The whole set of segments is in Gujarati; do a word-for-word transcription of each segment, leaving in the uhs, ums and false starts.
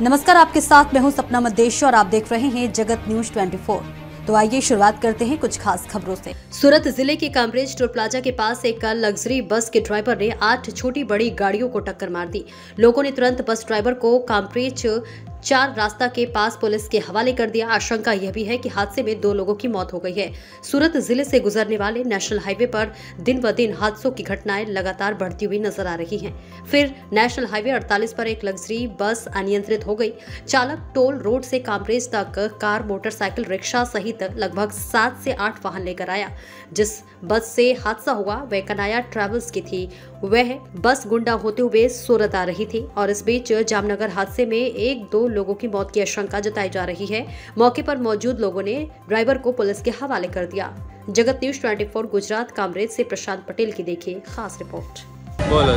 नमस्कार, आपके साथ मैं हूं सपना मदेश और आप देख रहे हैं जगत न्यूज चौबीस। तो आइए शुरुआत करते हैं कुछ खास खबरों से। सूरत जिले के काम्ब्रिज टोल प्लाजा के पास एक लग्जरी बस के ड्राइवर ने आठ छोटी बड़ी गाड़ियों को टक्कर मार दी। लोगों ने तुरंत बस ड्राइवर को काम्ब्रिज चार रास्ता के पास पुलिस के हवाले कर दिया। आशंका यह भी है कि हादसे में दो लोगों की मौत हो गई है। सूरत जिले से गुजरने वाले नेशनल हाईवे पर दिन ब दिन हादसों की घटनाएं लगातार बढ़ती हुई नजर आ रही हैं। फिर नेशनल हाईवे अड़तालीस पर एक लग्जरी बस अनियंत्रित हो गई। चालक टोल रोड से काम्ब्रिज तक कार, मोटरसाइकिल, रिक्शा सहित लगभग सात से आठ वाहन लेकर आया। जिस बस से हादसा हुआ वह कनाया ट्रेवल्स की थी। वह बस गुंडा होते हुए सूरत आ रही थी और इस बीच जामनगर हादसे में एक दो लोगों की मौत की आशंका जताई जा रही है। मौके पर मौजूद लोगों ने ड्राइवर को पुलिस के हवाले कर दिया। जगत न्यूज चौबीस गुजरात काम्ब्रिज से प्रशांत पटेल की देखिए खास रिपोर्ट। बोलो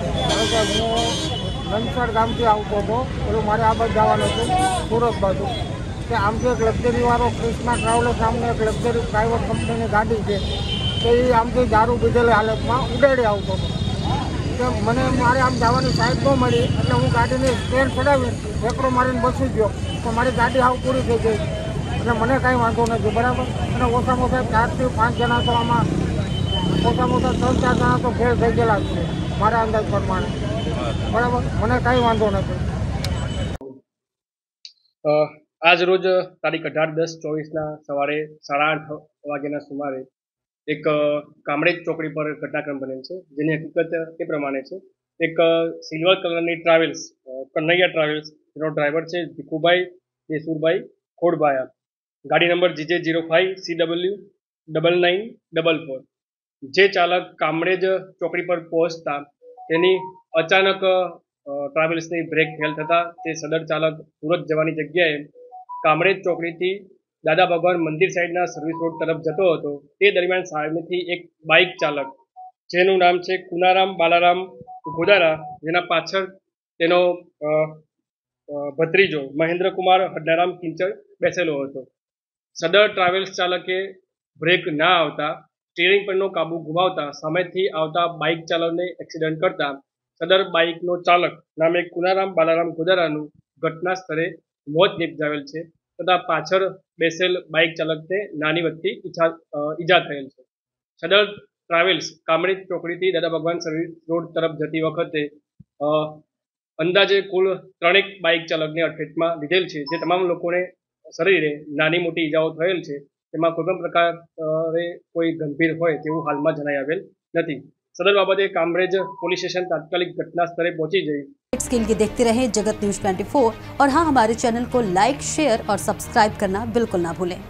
नंदसर गाम से આવતો હતો પેલું મારે આ બાજુ જવાનું હતું સુરત બાજુ કે આમ તો એક લક્ઝરી વાળો ક્રિષ્ના ટ્રાવેલર્સ સામે એક લક્ઝરી પ્રાઇવેટ કંપનીની ગાડી છે કે એ આમથી દારૂ પીધેલી હાલતમાં ઉડાડી આવતો હતો કે મને મારે આમ જવાની સાઈડ ન મળી એટલે હું ગાડીની સ્ટેન્ડ ચડાવી ઠેકડો મારીને બસી ગયો તો મારી ગાડી હાવ પૂરી થઈ ગઈ એટલે મને કાંઈ વાંધો નથી બરાબર। અને ઓછામાં ઓછા ચારથી પાંચ જણા તો આમાં ઓછામાં ઓછા ત્રણ ચાર જણા તો ફેલ થઈ ગયેલા જ છે મારા અંદાજ પ્રમાણે બરાબર। મને કાંઈ વાંધો નથી। આજ રોજ તારીખ અઢાર દસ ચોવીસના સવારે સાડા આઠ વાગ્યાના સુમારે એક કામરેજ ચોકડી પર ઘટનાક્રમ બનેલ છે, જેની હકીકત એ પ્રમાણે છે। એક સિલ્વર કલરની ટ્રાવેલ્સ, કન્નૈયા ટ્રાવેલ્સ, જેનો ડ્રાઈવર છે ભીખુભાઈ દેસુરભાઈ ખોડભાયા, ગાડી number GJ zero five C W double nine double four, જે ચાલક કામરેજ ચોકડી પર પહોંચતા તેની અચાનક ટ્રાવેલ્સની બ્રેક ફેલ થતા તે સદર ચાલક સુરત જવાની જગ્યાએ કામરેજ ચોકડીથી દાદા ભગવાન મંદિર સાઈડના સર્વિસ રોડ તરફ જતો હતો। તે દરમિયાન સામેથી એક બાઇક ચાલક, જેનું નામ છે કુનારામ બાલારામ ગોદારા, જેના પાછળ તેનો ભત્રીજો મહેન્દ્રકુમાર હડનારામ કિંચડ બેસેલો હતો। સદર ટ્રાવેલ્સ ચાલકે બ્રેક ના આવતા સ્ટીયરિંગ પરનો કાબુ ગુમાવતા સામેથી આવતા બાઇક ચાલકને એક્સિડન્ટ કરતા સદર બાઇકનો ચાલક નામે કુનારામ બાલારામ ગોદારાનું ઘટના સ્થળે મોત નિપજાવેલ છે, તથા પાછળ બેસેલ બાઇક ચાલકને નાની વત્તી ઈજા થયેલ છે। સદર ટ્રાવેલ્સ કામરેજ ચોકડીથી દાદા ભગવાન સર્વિસ રોડ તરફ જતી વખતે અંદાજે કુલ ત્રણેક બાઇક ચાલકને અડફેટમાં લીધેલ છે, જે તમામ લોકોને શરીરે નાની મોટી ઈજાઓ થયેલ છે। તેમાં કોઈ પણ પ્રકારે કોઈ ગંભીર હોય તેવું હાલમાં જણાઈ આવેલ નથી। सदर बाबते कामरेज पुलिस स्टेशन तात्कालिक घटना स्थले पहुंची गई। इसके लिए देखते रहे जगत न्यूज चौबीस और हाँ, हमारे चैनल को लाइक, शेयर और सब्सक्राइब करना बिल्कुल ना भूलें।